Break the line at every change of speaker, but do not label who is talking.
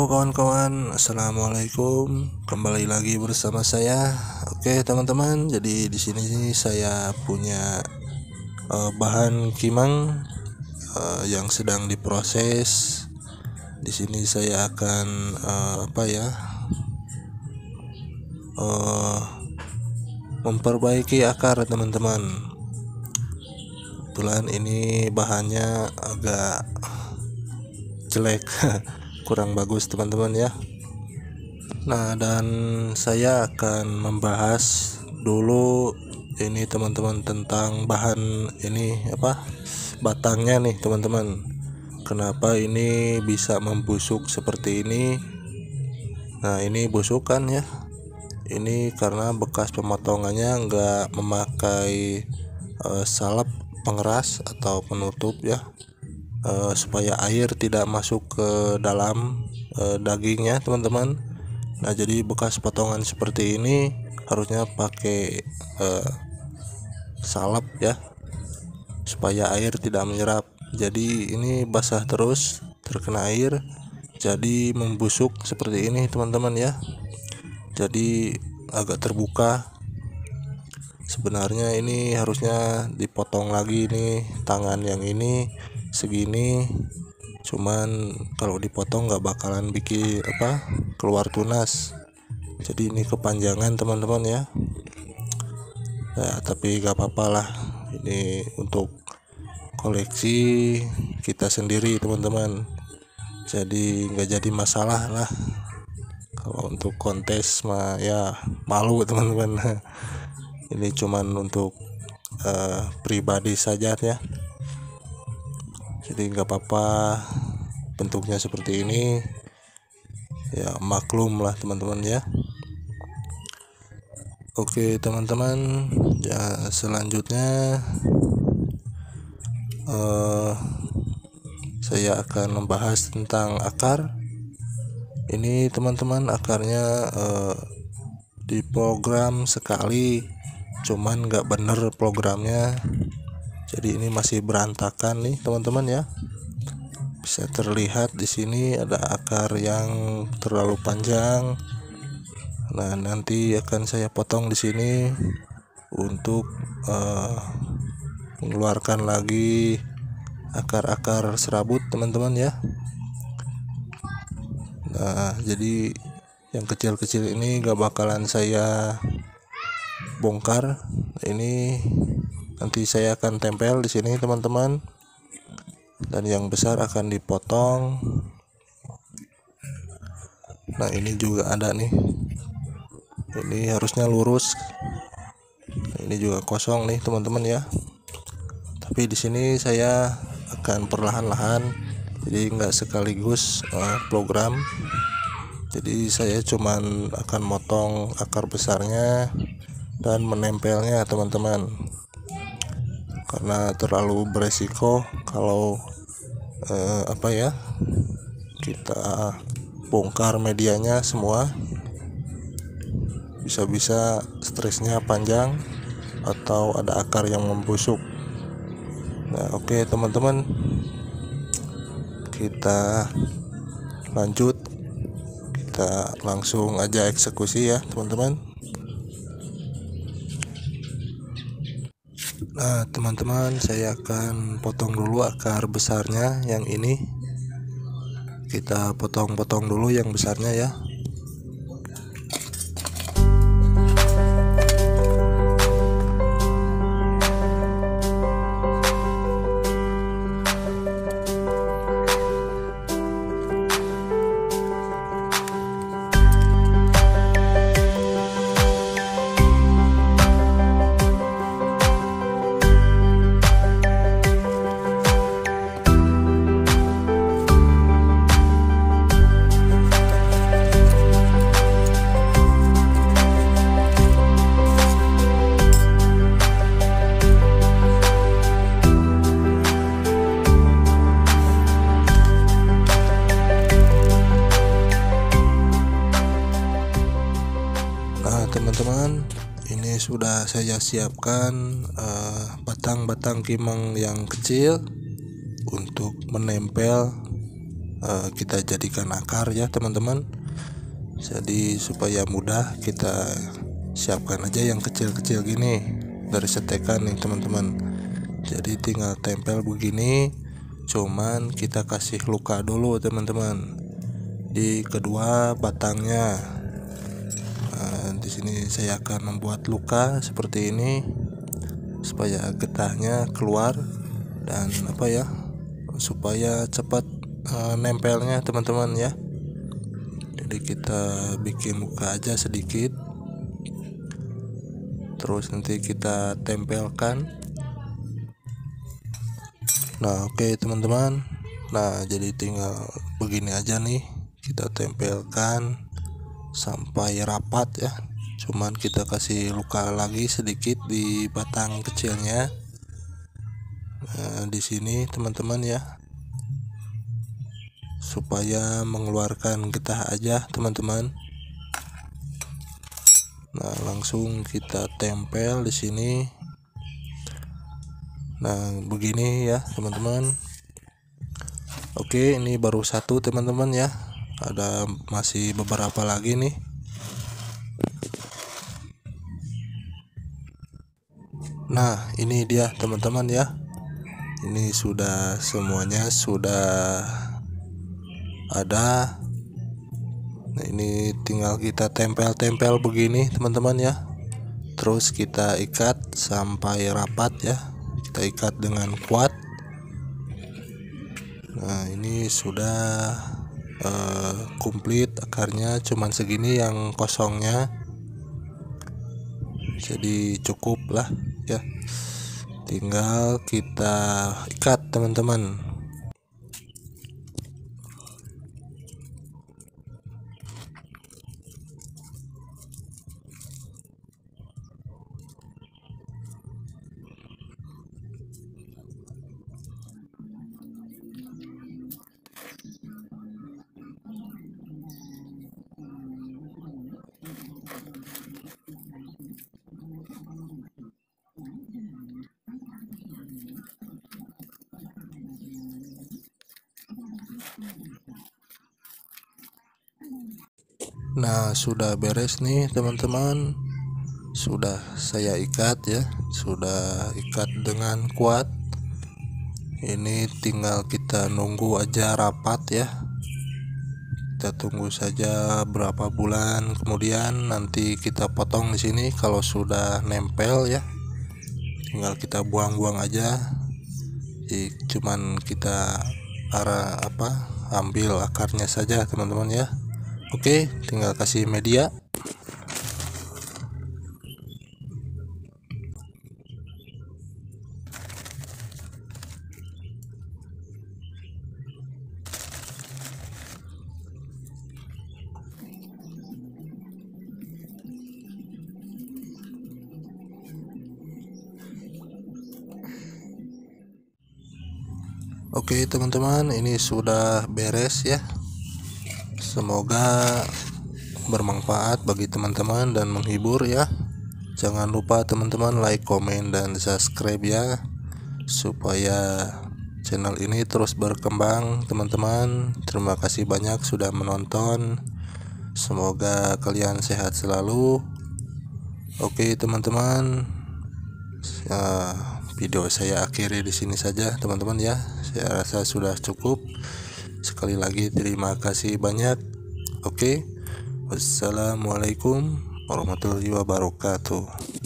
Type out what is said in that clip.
Halo kawan-kawan, assalamualaikum. Kembali lagi bersama saya. Oke teman-teman, jadi di sini saya punya bahan kimang yang sedang diproses. Di sini saya akan memperbaiki akar teman-teman. Kebetulan ini bahannya agak jelek kurang bagus teman-teman ya. Nah, dan saya akan membahas dulu ini teman-teman tentang bahan ini batangnya nih teman-teman. Kenapa ini bisa membusuk seperti ini? Nah, ini busukan ya. Ini karena bekas pemotongannya nggak memakai salep pengeras atau penutup ya. Supaya air tidak masuk ke dalam dagingnya teman-teman. Nah, jadi bekas potongan seperti ini harusnya pakai salep ya, supaya air tidak menyerap. Jadi ini basah terus terkena air, jadi membusuk seperti ini teman-teman ya. Jadi agak terbuka. Sebenarnya ini harusnya dipotong lagi nih tangan yang ini segini, cuman kalau dipotong nggak bakalan bikin keluar tunas, jadi ini kepanjangan teman-teman ya. Nah, tapi nggak apa-apa lah, ini untuk koleksi kita sendiri teman-teman, jadi nggak jadi masalah lah. Kalau untuk kontes mah ya malu teman-teman. Ini cuman untuk pribadi saja ya. Jadi nggak apa-apa bentuknya seperti ini ya, maklum lah teman-teman ya. Oke teman-teman ya, selanjutnya saya akan membahas tentang akar. Ini teman-teman akarnya diprogram sekali, cuman nggak bener programnya. Jadi ini masih berantakan nih teman-teman ya. Bisa terlihat di sini ada akar yang terlalu panjang. Nah, nanti akan saya potong di sini untuk mengeluarkan lagi akar-akar serabut teman-teman ya. Nah, jadi yang kecil-kecil ini gak bakalan saya bongkar. Ini nanti saya akan tempel di sini teman-teman, dan yang besar akan dipotong. Nah, ini juga ada nih, ini harusnya lurus. Ini juga kosong nih teman-teman ya, tapi di sini saya akan perlahan-lahan, jadi nggak sekaligus program. Jadi saya cuman akan motong akar besarnya dan menempelnya teman-teman, karena terlalu beresiko kalau kita bongkar medianya semua, bisa-bisa stresnya panjang atau ada akar yang membusuk. Nah, oke teman-teman, kita lanjut, kita langsung aja eksekusi ya teman-teman. Nah teman-teman, saya akan potong dulu akar besarnya yang ini. Kita potong-potong dulu yang besarnya ya. Teman-teman, ini sudah saya siapkan batang-batang kimang yang kecil untuk menempel kita jadikan akar ya teman-teman. Jadi supaya mudah, kita siapkan aja yang kecil-kecil gini dari setekan nih teman-teman. Jadi tinggal tempel begini, cuman kita kasih luka dulu teman-teman di kedua batangnya. Di sini saya akan membuat luka seperti ini supaya getahnya keluar dan supaya cepat nempelnya teman-teman ya. Jadi kita bikin luka aja sedikit, terus nanti kita tempelkan. Nah oke teman-teman, nah jadi tinggal begini aja nih, kita tempelkan sampai rapat ya. Cuman kita kasih luka lagi sedikit di batang kecilnya. Di sini teman-teman ya, supaya mengeluarkan getah aja teman-teman. Nah langsung kita tempel di sini. Nah begini ya teman-teman. Oke, ini baru satu teman-teman ya, ada masih beberapa lagi nih. Nah ini dia teman-teman ya, ini sudah semuanya sudah ada. Nah ini tinggal kita tempel-tempel begini teman-teman ya, terus kita ikat sampai rapat ya, kita ikat dengan kuat. Nah ini sudah komplit akarnya, cuman segini yang kosongnya, jadi cukup lah ya, tinggal kita ikat teman-teman. Nah sudah beres nih teman-teman, sudah saya ikat ya, sudah ikat dengan kuat. Ini tinggal kita nunggu aja rapat ya, kita tunggu saja berapa bulan kemudian nanti kita potong di sini. Kalau sudah nempel ya, tinggal kita buang-buang aja. Jadi cuman kita ambil akarnya saja teman-teman ya. Oke, tinggal kasih media. Oke teman-teman, ini sudah beres ya. Semoga bermanfaat bagi teman-teman dan menghibur ya. Jangan lupa teman-teman like, komen, dan subscribe ya, supaya channel ini terus berkembang teman-teman. Terima kasih banyak sudah menonton. Semoga kalian sehat selalu. Oke teman-teman, video saya akhiri di sini saja teman-teman ya. Saya rasa sudah cukup. Sekali lagi terima kasih banyak. Oke, wassalamualaikum warahmatullahi wabarakatuh.